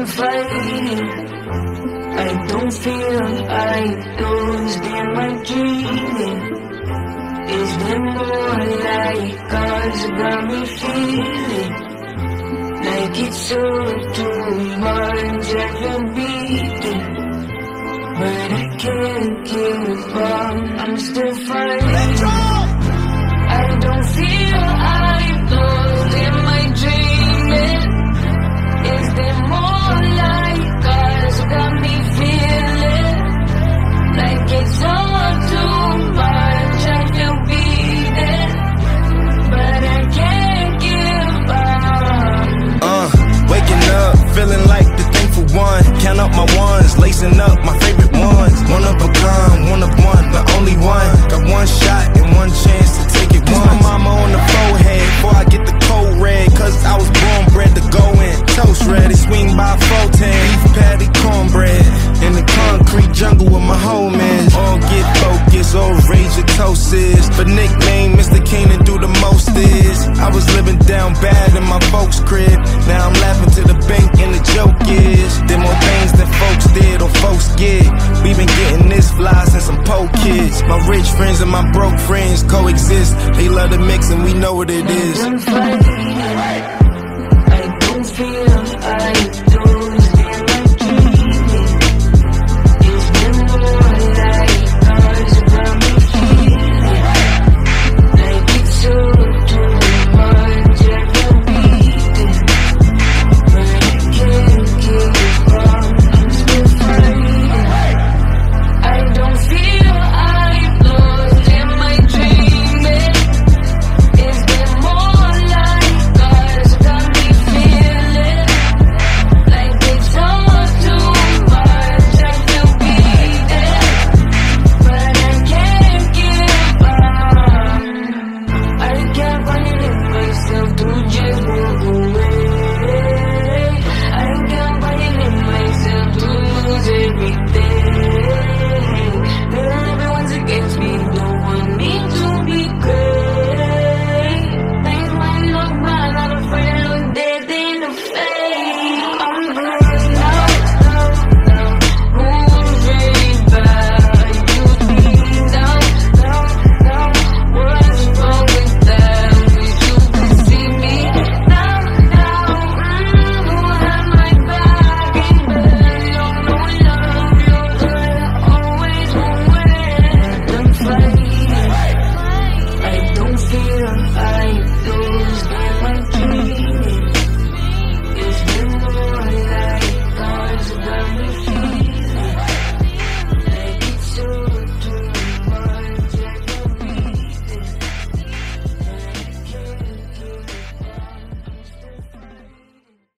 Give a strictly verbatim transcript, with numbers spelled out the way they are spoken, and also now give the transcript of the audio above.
I'm fighting. I don't feel like those damn I'm dreaming. Is there more like ours got me feeling like it's all too much I feel beating, but I can't give up, I'm still fighting. I don't feel like those am I dreaming? Is there more like us got me feeling like it's all too much I feel beaten, but I can't give up. Uh, waking up, feeling like the thankful one. Count up my ones, lacing up my favorite ones. One of a kind, one of one, the only one. Got one shot and one chance to take it once. My mama on the forehead before I get the cold red, cause I was born bred to go in. Toast ready, swing by four ten, beef patty, cornbread. In the concrete jungle with my homies. All get focused, all rage your toast is. For nickname, Mister Keenan do the most is. I was living down bad in my folks' crib. Now I'm laughing to the bank and the joke is did more things than folks did or folks get. We been getting this fly since I'm po kids. My rich friends and my broke friends coexist. They love the mix and we know what it is. I'm fighting. I don't feel like